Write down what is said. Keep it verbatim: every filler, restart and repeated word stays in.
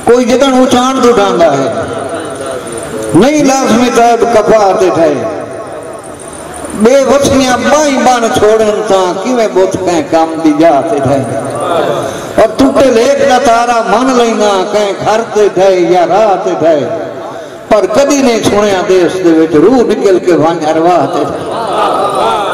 कोई जदन उचाण तो डांदा है नहीं लाजमी तैब कफा ते ठाए बेवसियां बाई बन छोड़न ता किवें बुत कहीं काम दी जाते ठाए और टूटे लेख ना तारा मन लेना कहीं घर ते ठाए या राह ते ठाए पर कदी नहीं सुनिया देश दे विच रूह निकल के वन अरवाह ते ठाए